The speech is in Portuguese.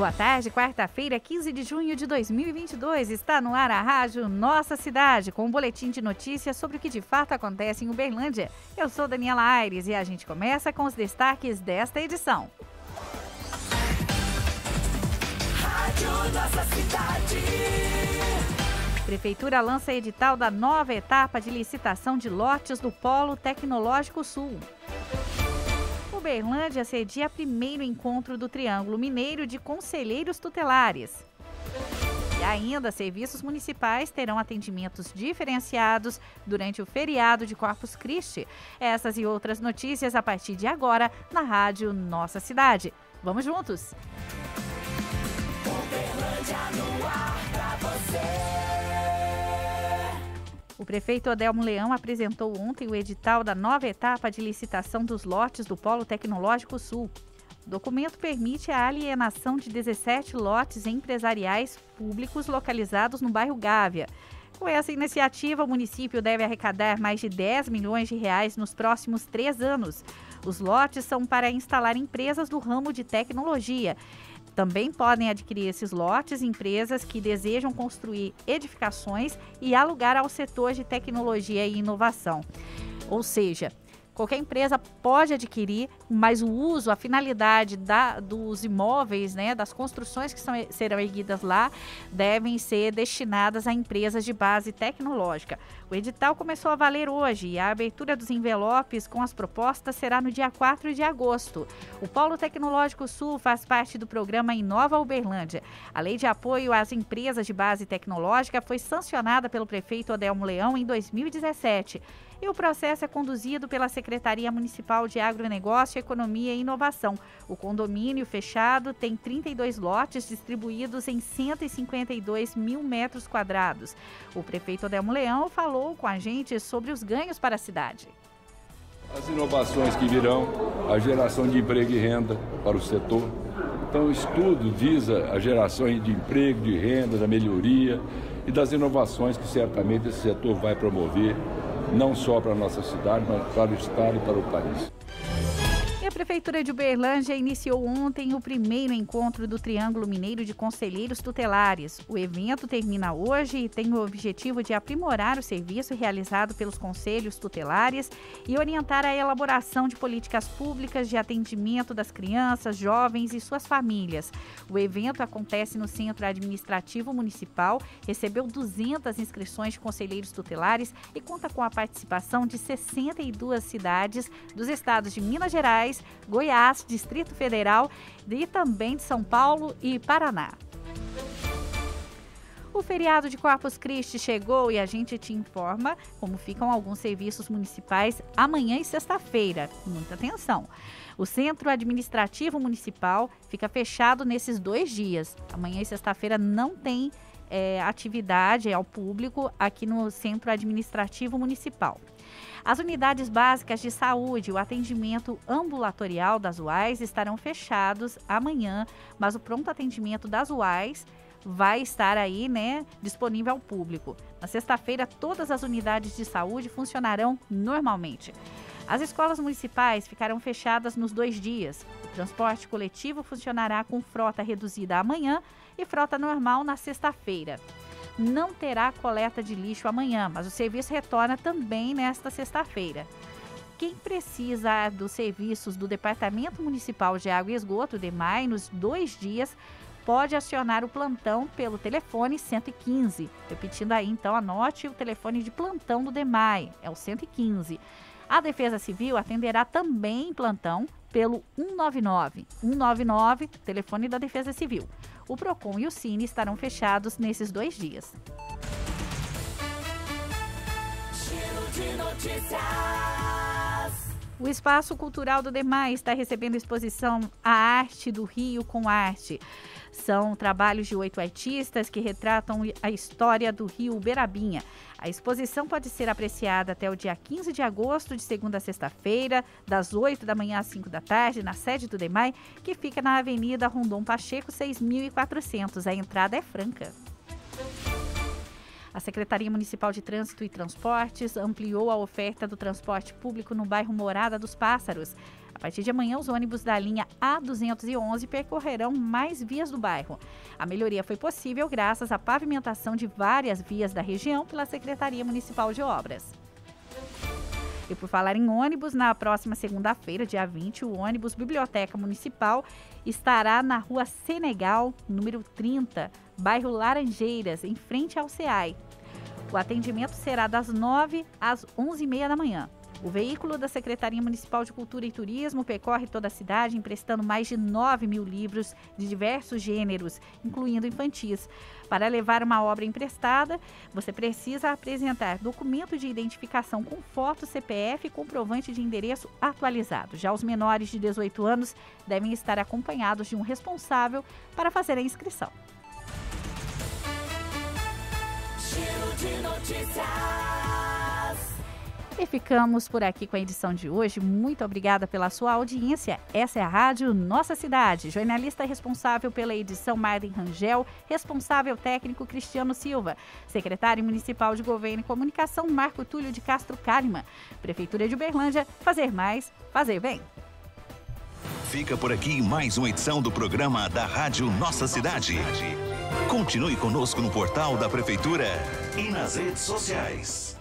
Boa tarde, quarta-feira, 15 de junho de 2022. Está no ar a Rádio Nossa Cidade, com um boletim de notícias sobre o que de fato acontece em Uberlândia. Eu sou Daniela Aires e a gente começa com os destaques desta edição. Rádio Nossa Cidade. Prefeitura lança edital da nova etapa de licitação de lotes do Polo Tecnológico Sul. Uberlândia cedia primeiro encontro do Triângulo Mineiro de Conselheiros Tutelares. E ainda, serviços municipais terão atendimentos diferenciados durante o feriado de Corpus Christi. Essas e outras notícias a partir de agora na Rádio Nossa Cidade. Vamos juntos! Uberlândia no ar pra você. O prefeito Adelmo Leão apresentou ontem o edital da nova etapa de licitação dos lotes do Polo Tecnológico Sul. O documento permite a alienação de 17 lotes empresariais públicos localizados no bairro Gávea. Com essa iniciativa, o município deve arrecadar mais de 10 milhões de reais nos próximos 3 anos. Os lotes são para instalar empresas do ramo de tecnologia. Também podem adquirir esses lotes empresas que desejam construir edificações e alugar ao setor de tecnologia e inovação. Ou seja, qualquer empresa pode adquirir, mas o uso, a finalidade dos imóveis, das construções que serão erguidas lá, devem ser destinadas a empresas de base tecnológica. O edital começou a valer hoje e a abertura dos envelopes com as propostas será no dia 4 de agosto. O Polo Tecnológico Sul faz parte do programa Inova Uberlândia. A lei de apoio às empresas de base tecnológica foi sancionada pelo prefeito Adelmo Leão em 2017. E o processo é conduzido pela Secretaria Municipal de Agronegócio, Economia e Inovação. O condomínio fechado tem 32 lotes distribuídos em 152 mil metros quadrados. O prefeito Adelmo Leão falou com a gente sobre os ganhos para a cidade. As inovações que virão, a geração de emprego e renda para o setor. Então, o estudo visa a geração de emprego, de renda, da melhoria e das inovações que certamente esse setor vai promover, não só para a nossa cidade, mas para o estado e para o país. E a Prefeitura de Uberlândia iniciou ontem o primeiro encontro do Triângulo Mineiro de Conselheiros Tutelares. O evento termina hoje e tem o objetivo de aprimorar o serviço realizado pelos conselhos tutelares e orientar a elaboração de políticas públicas de atendimento das crianças, jovens e suas famílias. O evento acontece no Centro Administrativo Municipal, recebeu 200 inscrições de conselheiros tutelares e conta com a participação de 62 cidades dos estados de Minas Gerais, Goiás, Distrito Federal e também de São Paulo e Paraná. O feriado de Corpus Christi chegou e a gente te informa como ficam alguns serviços municipais amanhã e sexta-feira. Muita atenção! O Centro Administrativo Municipal fica fechado nesses 2 dias. Amanhã e sexta-feira não tem atividade ao público aqui no Centro Administrativo Municipal. As unidades básicas de saúde e o atendimento ambulatorial das UAS estarão fechados amanhã, mas o pronto atendimento das UAS vai estar aí, disponível ao público. Na sexta-feira, todas as unidades de saúde funcionarão normalmente. As escolas municipais ficarão fechadas nos 2 dias. O transporte coletivo funcionará com frota reduzida amanhã e frota normal na sexta-feira. Não terá coleta de lixo amanhã, mas o serviço retorna também nesta sexta-feira. Quem precisa dos serviços do Departamento Municipal de Água e Esgoto, DEMAI, nos 2 dias, pode acionar o plantão pelo telefone 115. Repetindo aí, então, anote o telefone de plantão do DEMAI, é o 115. A Defesa Civil atenderá também em plantão pelo 199. 199, telefone da Defesa Civil. O PROCON e o Cine estarão fechados nesses 2 dias. Giro de notícias. O Espaço Cultural do DEMAI está recebendo exposição A Arte do Rio com Arte. São trabalhos de 8 artistas que retratam a história do rio Uberabinha. A exposição pode ser apreciada até o dia 15 de agosto, de segunda a sexta-feira, das 8 da manhã às 5 da tarde, na sede do DEMAI, que fica na Avenida Rondon Pacheco, 6.400. A entrada é franca. A Secretaria Municipal de Trânsito e Transportes ampliou a oferta do transporte público no bairro Morada dos Pássaros. A partir de amanhã, os ônibus da linha A211 percorrerão mais vias do bairro. A melhoria foi possível graças à pavimentação de várias vias da região pela Secretaria Municipal de Obras. E por falar em ônibus, na próxima segunda-feira, dia 20, o ônibus Biblioteca Municipal estará na Rua Senegal, número 30, bairro Laranjeiras, em frente ao SEAI. O atendimento será das 9 às 11h30 da manhã. O veículo da Secretaria Municipal de Cultura e Turismo percorre toda a cidade, emprestando mais de 9 mil livros de diversos gêneros, incluindo infantis. Para levar uma obra emprestada, você precisa apresentar documento de identificação com foto, CPF e comprovante de endereço atualizado. Já os menores de 18 anos devem estar acompanhados de um responsável para fazer a inscrição. Giro de notícias. E ficamos por aqui com a edição de hoje. Muito obrigada pela sua audiência. Essa é a Rádio Nossa Cidade. Jornalista responsável pela edição, Marden Rangel. Responsável técnico, Cristiano Silva. Secretário Municipal de Governo e Comunicação, Marco Túlio de Castro Kalimann. Prefeitura de Uberlândia, fazer mais, fazer bem. Fica por aqui mais uma edição do programa da Rádio Nossa Cidade. Continue conosco no portal da Prefeitura e nas redes sociais.